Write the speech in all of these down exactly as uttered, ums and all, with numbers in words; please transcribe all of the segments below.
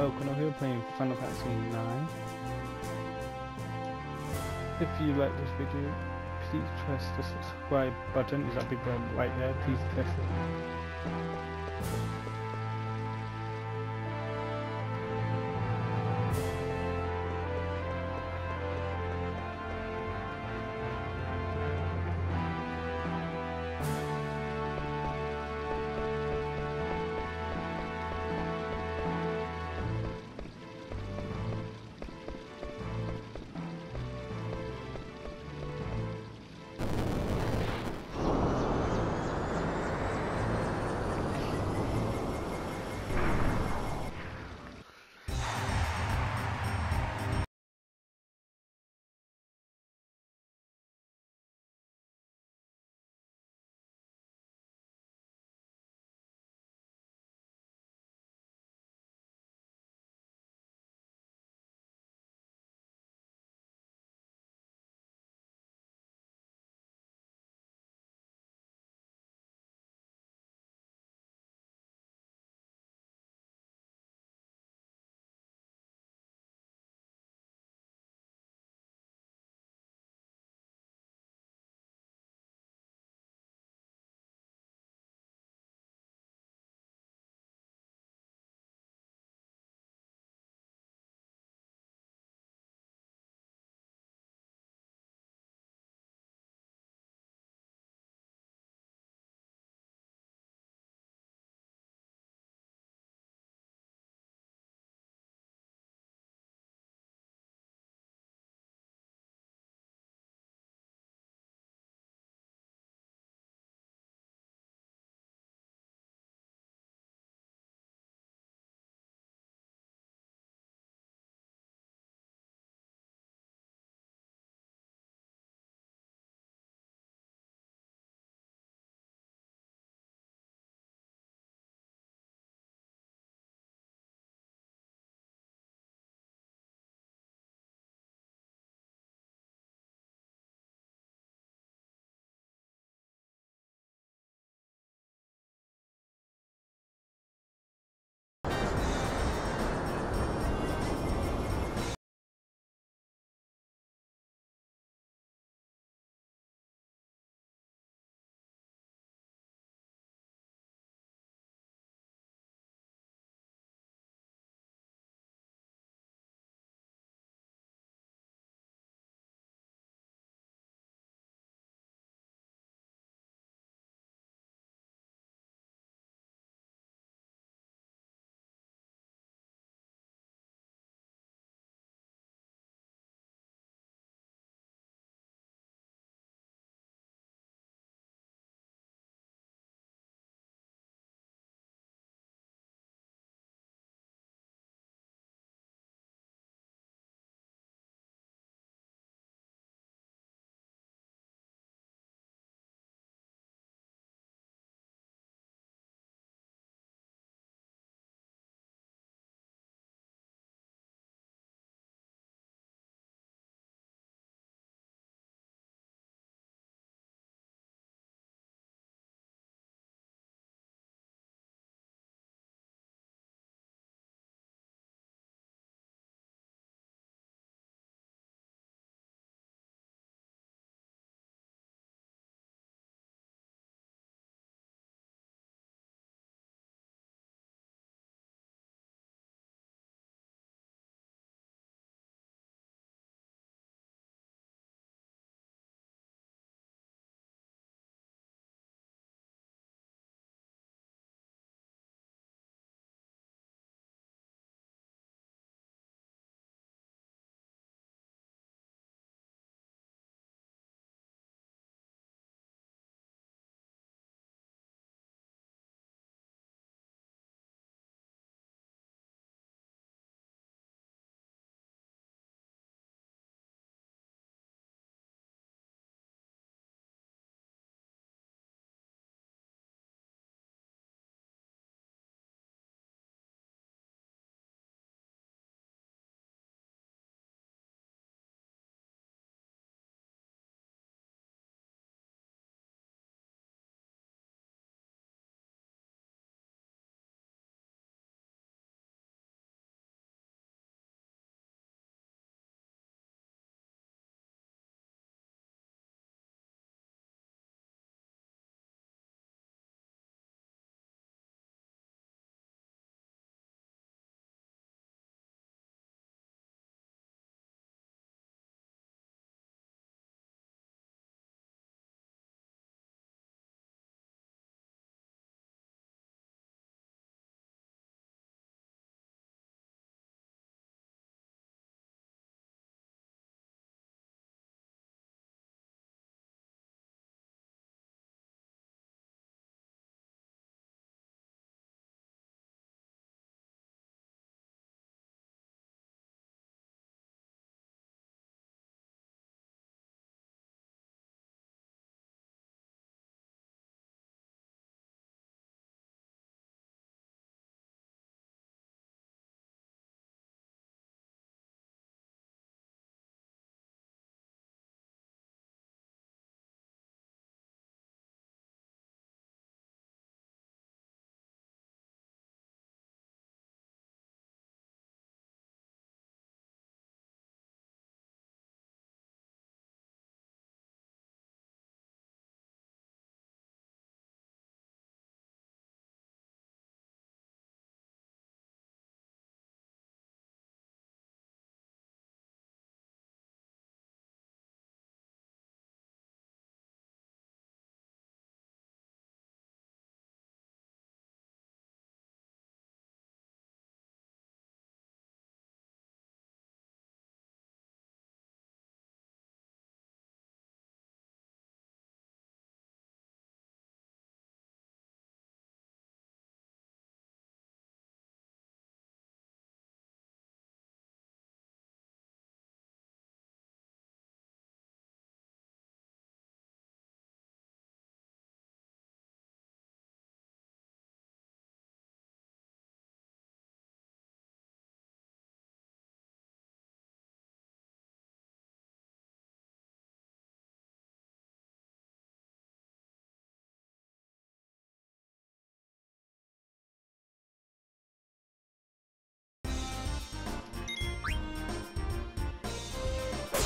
Coconut here playing Final Fantasy nine. If you like this video, please press the subscribe button. Is that big button right there? Please press it.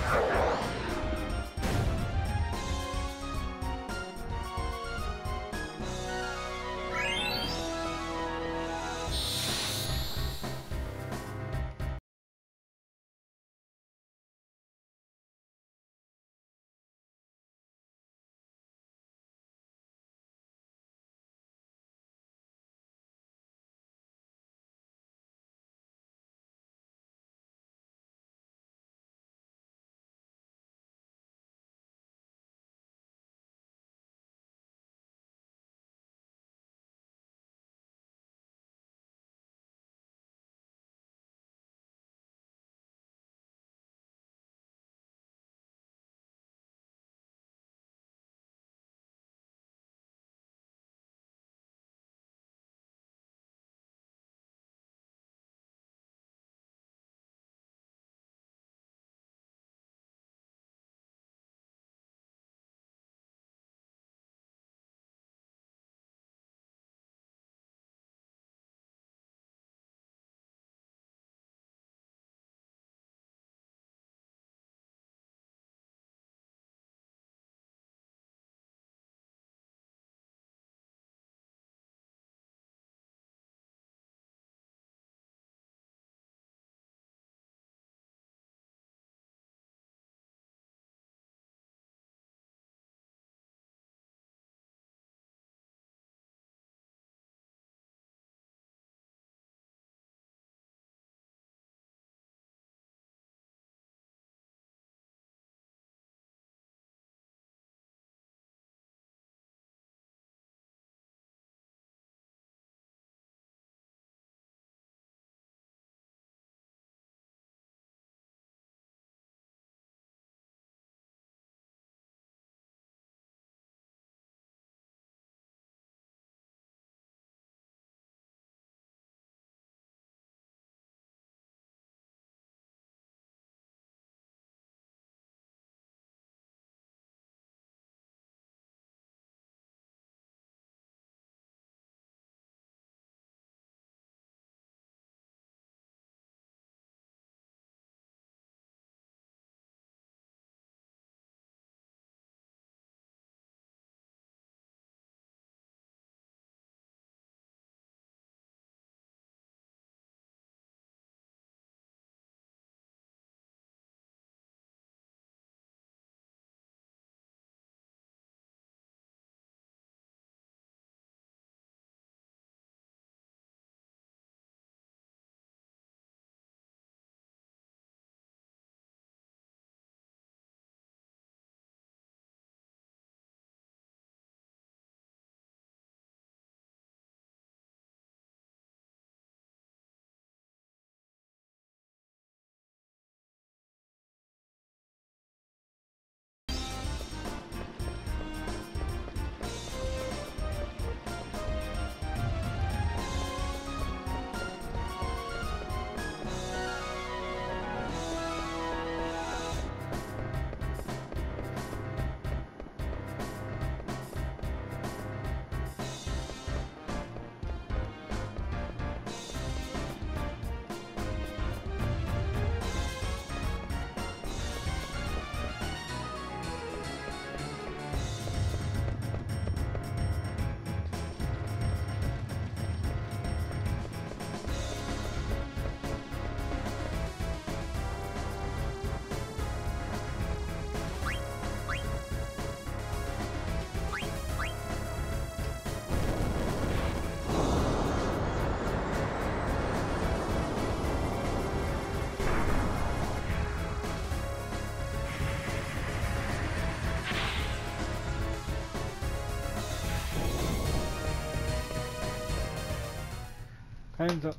Hands up.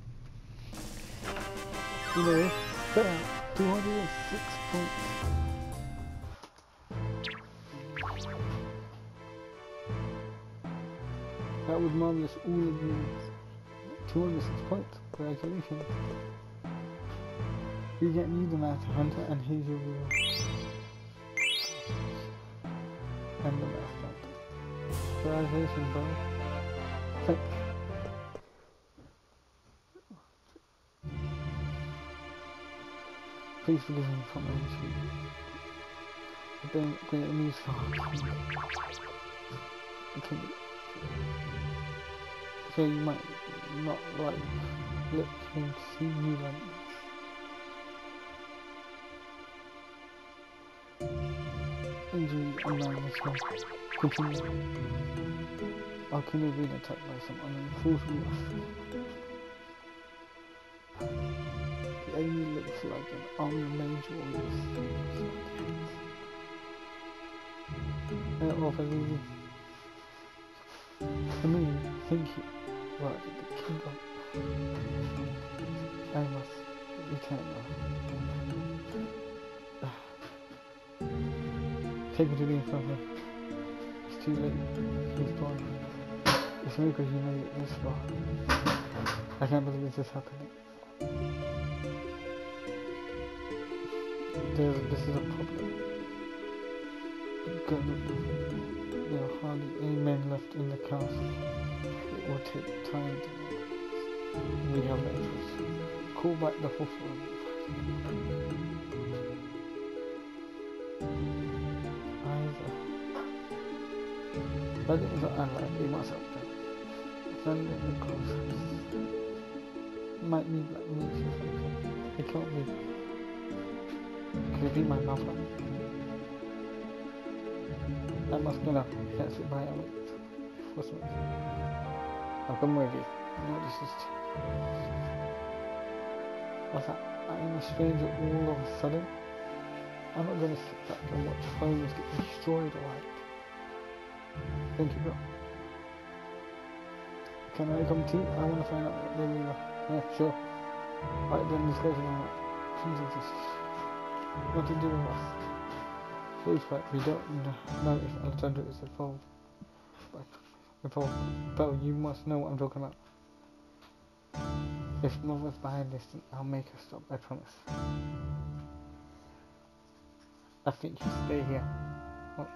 You know, bam, two hundred six points. That was marvelous, all of you. two hundred six points. Congratulations. You get me the Master Hunter, and here's your reward. And the Master Hunter. Congratulations, bro. Thank you. Please forgive me for my mistake. I don't get news for okay. So you might not like look and see me like injury and madness will continue. I could have been attacked by some unenforceable. The enemy looks like an army of major warriors. Uh, off as easy. I mean, thank you. Right, the king of... I must return now. Take me to the infirmary. It's too late. He's gone. It's a miracle you made it this far. I can't believe this is happening. There's, this is a problem. There are hardly any men left in the castle. It will take time to make. We have no choice. Call back the horse. Either. But it is unlikely myself then. Then the coast might be like me. It can't be. Could it be my mother? I must go now. Can't sit by and wait. What's next? I'll come with you. No, this is... What's that? I'm a stranger all of a sudden. I'm not going to sit back and watch homes get destroyed alright. Thank you, bro. Can I come too? I want to find out where we are. Yeah, sure. Right then, let's go to the night. Jesus. What to do with us? Please, but we don't know if Alexandra is involved. But involved. Belle, you must know what I'm talking about. If Mother's behind this, then I'll make her stop, I promise. I think you stay here. What?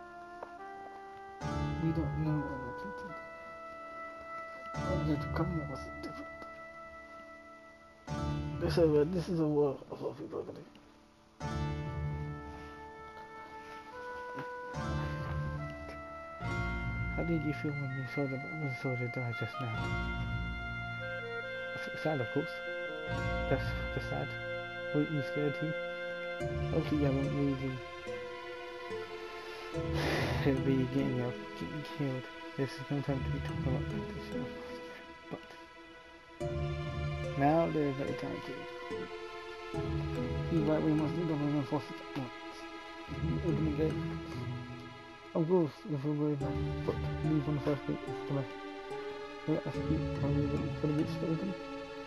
We don't know what we're thinking. I wanted to come here was different. This is a, this is a war of what people are going to do. How did you feel when you saw the when you saw the die just now? Sad, of course. That's just sad. Weren't you scared too? Hopefully you haven't really be getting up, getting killed. This is no time to be talking about this. But now there is a time to. He's right, we must do government forces at once. Organization. Of course, if we're worried about but leave on the first week is the way. Let us keep on moving for the beach to open.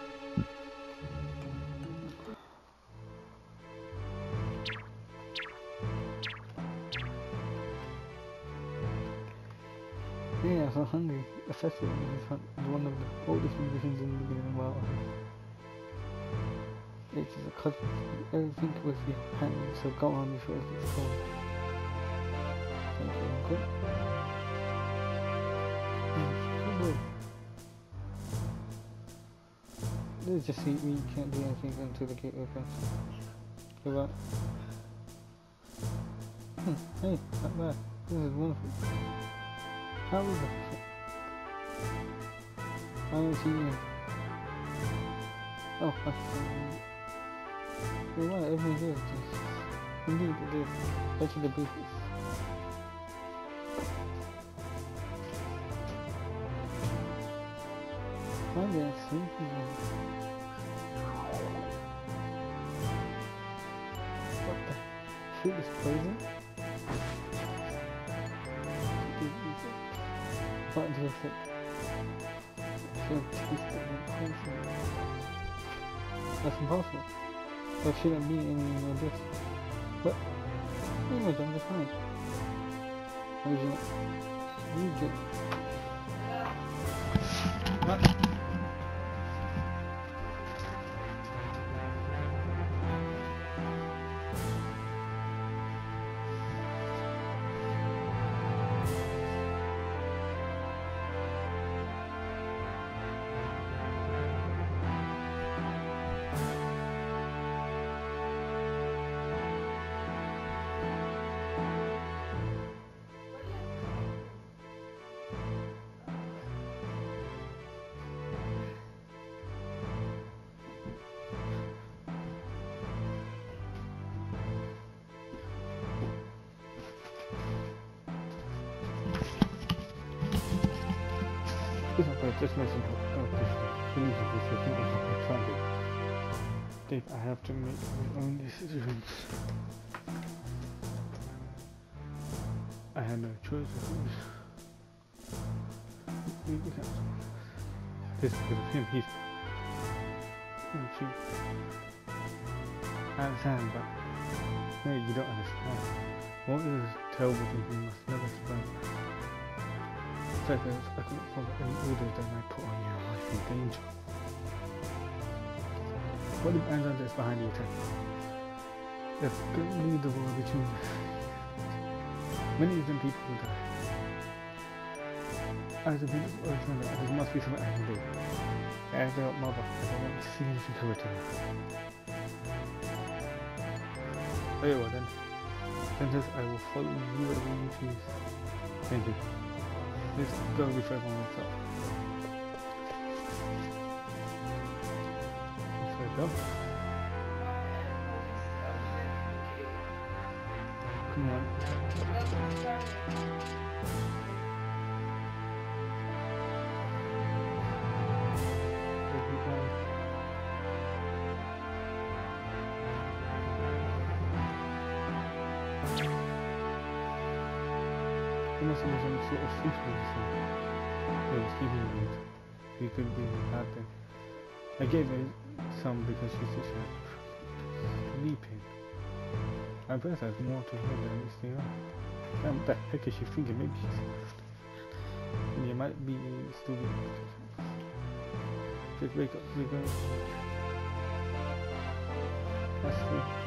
Yeah, so hungry. A festival is one of the oldest musicians in the beginning of our life. It is a custom. Everything was behind me, so go on before it gets cold. Thank you, Uncle. Mm, Let's just see, we can't do anything until the gate opens. Goodbye. Hmm, hey, not bad. This is wonderful. How is it? I don't see you. Oh, I see. You're right, everything is. Indeed, it is. Especially the beaches. Maybe I see people. What the? Food is poison? What do you think? So tasty and poison. That's impossible. There shouldn't be any of this. But, anyways, I'm just fine. How is it? You get. What? Uh, just mention how uh, this finish this I think I'm not trying to Dave, I have to make my own decisions. I had no choice of course. This is because of him, he's she I understand, but no, you don't understand. What is this terrible thing you must never survive? Second, I couldn't follow any orders that might put on your life in danger. What if Anzan is behind the attack? There's going to lead the war between us. Many of them people will die. As a bit of Alexander, there must be something I can do. As a mother, I don't want to see anything to return. Very well then. Princess, I will follow you wherever you choose. Thank you. Let's go refresh on myself. Let's go. Come on. There must have been some sort of frequency that was keeping me. He could be bad thing. I gave her some because she's just like sleeping. I bet there's more to her than this thing. Damn, what the heck is she thinking? Maybe she's... You might be still be... Just wake up, wake up. That's sweet.